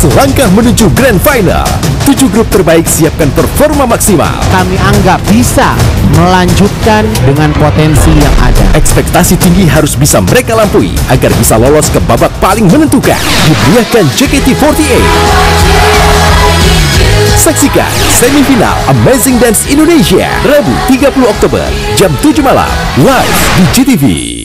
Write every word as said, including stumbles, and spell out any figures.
Selangkah menuju Grand Final. Tujuh grup terbaik siapkan performa maksimal. Kami anggap bisa melanjutkan dengan potensi yang ada. Ekspektasi tinggi harus bisa mereka lampaui agar bisa lolos ke babak paling menentukan. Hadiahkan J K T empat delapan. Saksikan semifinal Amazing Dance Indonesia Rabu tiga puluh Oktober jam tujuh malam live di J T V.